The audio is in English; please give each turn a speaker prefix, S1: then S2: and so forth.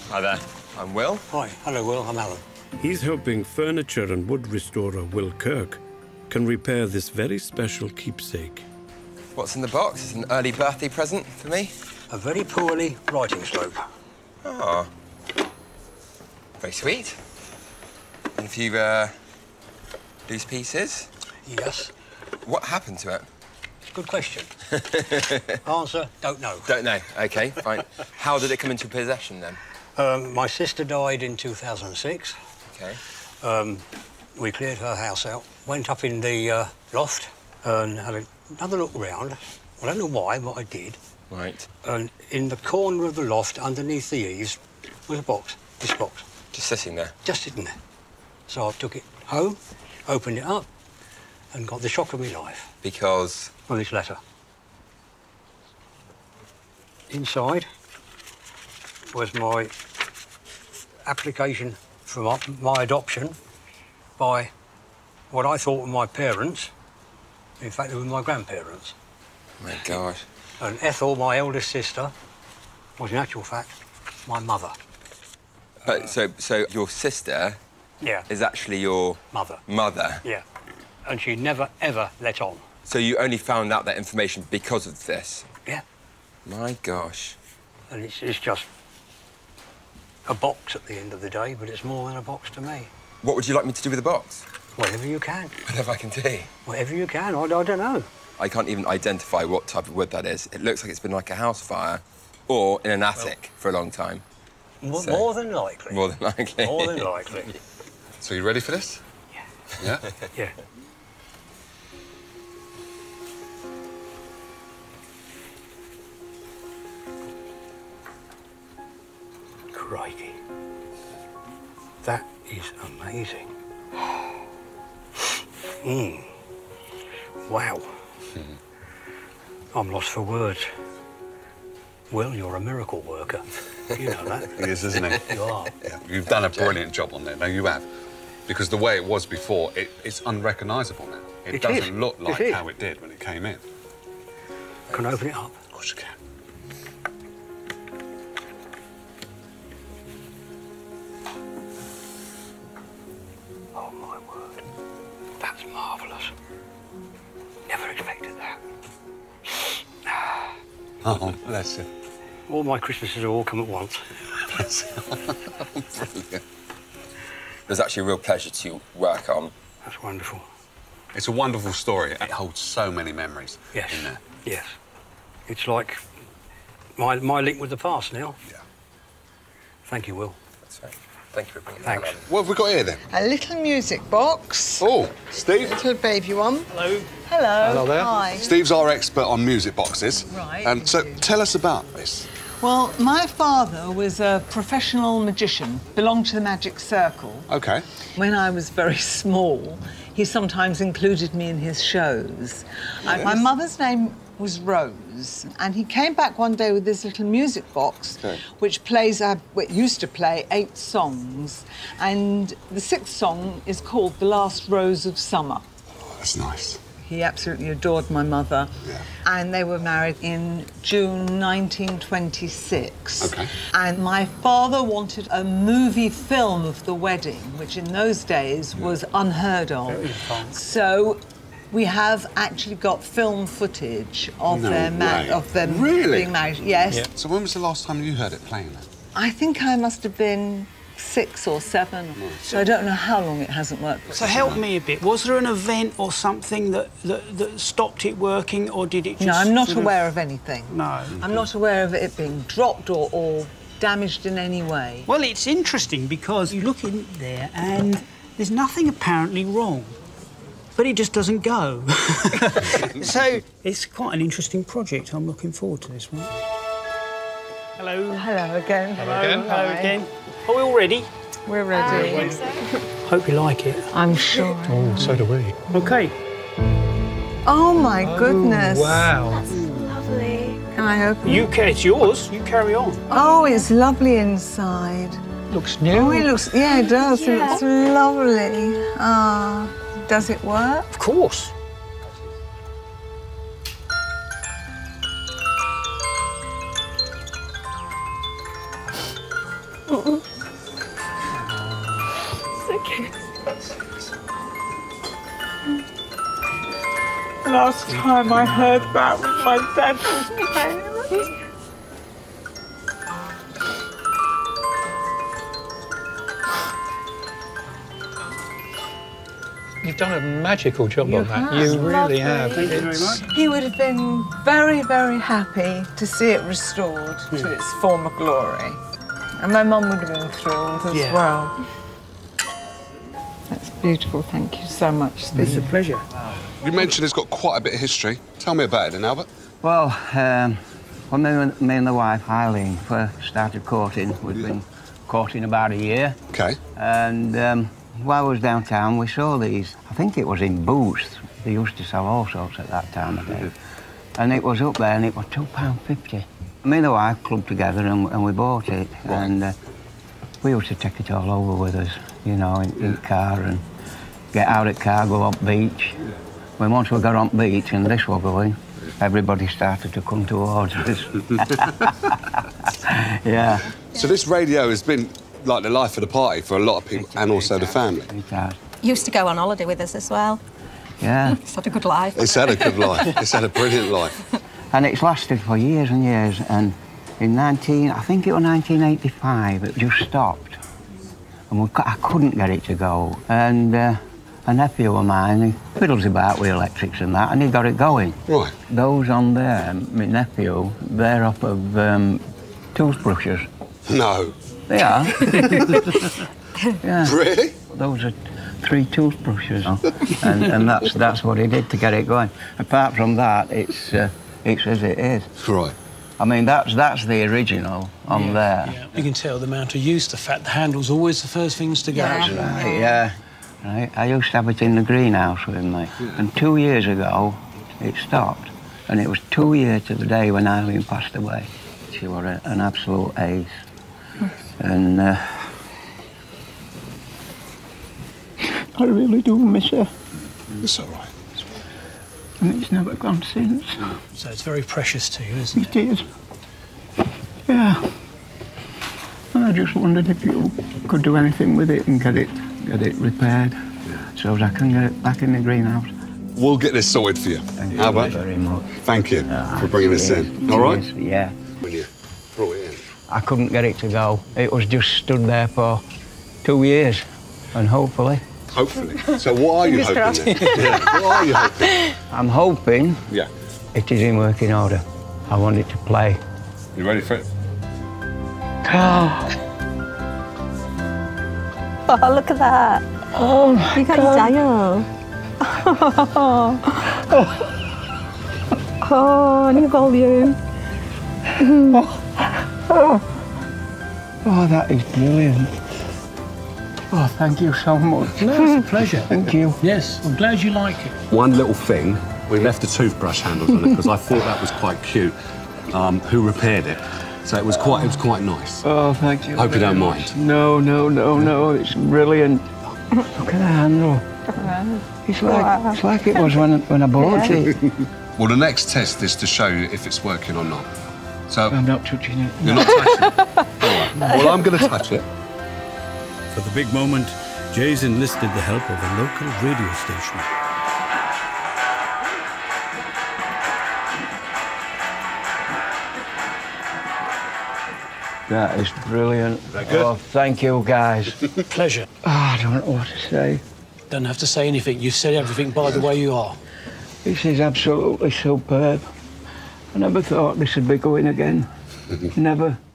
S1: Hi there, I'm Will.
S2: Hi, hello Will, I'm Alan.
S3: He's hoping furniture and wood restorer Will Kirk can repair this very special keepsake.
S1: What's in the box? It's an early birthday present for me.
S2: A very poorly writing slope.
S1: Oh, very sweet. And a few loose pieces.
S2: Yes.
S1: What happened to it?
S2: Good question. Answer, don't know.
S1: Don't know. OK, fine. How did it come into possession then?
S2: My sister died in 2006.
S1: OK.
S2: We cleared her house out, went up in the loft and had another look round. I don't know why, but I did.
S1: Right.
S2: And in the corner of the loft, underneath the eaves, was a box, this box.
S1: Just sitting there?
S2: Just sitting there. So I took it home, opened it up, and got the shock of my life.
S1: Because?
S2: On this letter. Inside was my application for my adoption by what I thought were my parents. In fact, they were my grandparents.
S1: My God.
S2: And Ethel, my eldest sister, was in actual fact my mother.
S1: But so your sister is actually your
S2: mother.
S1: Mother?
S2: Yeah. And she never, ever let on.
S1: So you only found out that information because of this?
S2: Yeah.
S1: My gosh.
S2: And it's just a box at the end of the day, but it's more than a box to me.
S1: What would you like me to do with the box?
S2: Whatever you can.
S1: Whatever I can do?
S2: Whatever you can. I don't know.
S1: I can't even identify what type of wood that is. It looks like it's been like a house fire or in an attic for a long time.
S2: More than likely.
S1: More than likely.
S2: More than likely.
S4: So you ready for this?
S2: Yeah.
S4: Yeah?
S2: Yeah. Crikey. That is amazing. Wow. I'm lost for words. Will, you're a miracle worker. You know that.
S4: He is, isn't he?
S2: You are.
S4: Yeah. You've done a brilliant job on there. No, you have. Because the way it was before, it's unrecognisable now. It doesn't look like how it did when it came in.
S2: Can I open it up?
S4: Of course you can.
S2: Oh, my word. That's marvellous. Never expected that.
S4: Oh, bless you.
S2: All my Christmases have all come at once.
S4: Brilliant.
S1: It was actually a real pleasure to work on.
S2: That's wonderful.
S4: It's a wonderful story. It holds so many memories in there.
S2: Yes. It's like my link with the past now.
S4: Yeah.
S2: Thank you, Will.
S1: That's right. Thank you for bringing
S2: Thanks.
S1: that on.
S4: What have we got here, then?
S5: A little music box.
S4: Oh, Steve.
S5: A little baby one.
S2: Hello.
S5: Hello.
S4: Hello there.
S5: Hi.
S4: Steve's our expert on music boxes.
S5: Right.
S4: So tell us about this.
S5: Well, my father was a professional magician, belonged to the Magic Circle.
S4: OK.
S5: When I was very small, he sometimes included me in his shows.
S4: Yes.
S5: My mother's name was Rose, and he came back one day with this little music box, which plays, it used to play 8 songs, and the 6th song is called The Last Rose of Summer.
S4: Oh, that's nice.
S5: He absolutely adored my mother.
S4: Yeah.
S5: And they were married in June 1926.
S4: OK.
S5: And my father wanted a movie film of the wedding, which in those days was unheard of.
S2: Very fun.
S5: So we have actually got film footage of them being married. Yes.
S2: Yeah.
S4: So when was the last time you heard it playing then?
S5: I think I must have been 6 or 7. So I don't know how long it hasn't worked.
S6: So help me a bit. Was there an event or something that stopped it working, or did it just...
S5: No, I'm not
S6: sort of-
S5: aware of anything.
S6: No.
S5: I'm not aware of it being dropped or damaged in any way.
S6: Well, it's interesting because you look in there and there's nothing apparently wrong, but it just doesn't go. So it's quite an interesting project. I'm looking forward to this one. Hello.
S5: Hello again.
S6: Hello again. Are we all ready?
S5: We're ready.
S6: Hope you like it.
S5: I'm sure.
S7: Oh, so do we.
S6: OK.
S5: Oh, my goodness.
S6: Wow.
S8: That's lovely.
S5: Can I open it?
S6: It's yours. You carry on.
S5: Oh, it's lovely inside.
S6: Looks new.
S5: Oh, it looks... Yeah, it does.
S8: Yeah.
S5: It looks lovely. Ah, does it work?
S6: Of course.
S5: okay. Last time I heard that was my dad was playing.
S7: You've done a magical job on that. You really have.
S6: Thank you very much.
S5: He would have been very, very happy to see it restored to its former glory. And my mum would have been thrilled as well. That's beautiful. Thank you so much, Steve.
S6: It's a pleasure.
S4: You mentioned it's got quite a bit of history. Tell me about it then, Albert.
S8: Well, when me and the wife, Eileen, first started courting, we'd been courting about a year.
S4: OK.
S8: And while we was downtown, we saw these, I think it was in Boots. They used to sell all sorts at that time of day. And it was up there, and it was £2.50. Me and the wife clubbed together, and we bought it. Right. And we used to take it all over with us, you know, in the car, and get out of the car, go up beach. When once we got on beach and this was going, everybody started to come towards us. Yeah.
S4: So this radio has been like the life of the party for a lot of people, and also the family.
S9: Used to go on holiday with us as well.
S8: Yeah.
S9: It's had a good life.
S4: It's had a good life. It's had a brilliant life.
S8: And it's lasted for years and years. And in I think it was 1985, it just stopped. And I couldn't get it to go. And a nephew of mine, he fiddles about with electrics and that, and he got it going.
S4: Right.
S8: Those on there, my nephew, they're off of toothbrushes.
S4: No.
S8: They are. Yeah.
S4: Really?
S8: Those are 3 toothbrushes. and that's what he did to get it going. Apart from that, it's as it is.
S4: Right.
S8: I mean, that's the original on there.
S6: Yeah. You can tell the amount of use, the fact the handle's always the first things to go.
S8: That's right, yeah. Right. I used to have it in the greenhouse with me. And 2 years ago, it stopped. And it was 2 years to the day when Eileen passed away. She was an absolute ace. And I really do miss her.
S4: It's all right.
S8: And it's never gone since.
S6: So it's very precious to you, isn't it?
S8: It is. Yeah. And I just wondered if you could do anything with it and get it repaired, so that I can get it back in the greenhouse.
S4: We'll get this sorted for you.
S8: Thank you
S4: Albert,
S8: very much.
S4: Thank you for bringing this in. All right?
S8: Yeah.
S4: When you brought it in.
S8: I couldn't get it to go. It was just stood there for 2 years, and hopefully.
S4: Hopefully. So what are you hoping then? Yeah. What are you hoping?
S8: I'm hoping
S4: it
S8: is in working order. I want it to play.
S4: You ready for it?
S9: Oh, look at that.
S8: Oh, my
S9: you got
S8: God.
S9: Daniel. Oh, new volume.
S8: Oh, that is brilliant. Oh, thank you so much.
S6: No, it's a pleasure.
S8: Thank you.
S6: Yes, I'm glad you like it.
S4: One little thing, we left the toothbrush handles on it because I thought that was quite cute. Who repaired it? So it was quite nice.
S8: Oh, thank you.
S4: Hope you don't mind.
S8: No, it's brilliant. Look at the handle. It's like it was when I bought it.
S4: Well, the next test is to show you if it's working or not. So
S8: I'm not touching it.
S4: You're not touching it? All right. Well, I'm going to touch it.
S3: For the big moment, Jay's enlisted the help of a local radio station.
S8: That is brilliant.
S4: Very good.
S8: Oh, thank you, guys.
S6: Pleasure.
S8: Oh, I don't know what to say.
S6: Don't have to say anything. You've said everything by the way you are.
S8: This is absolutely superb. I never thought this would be going again. Never.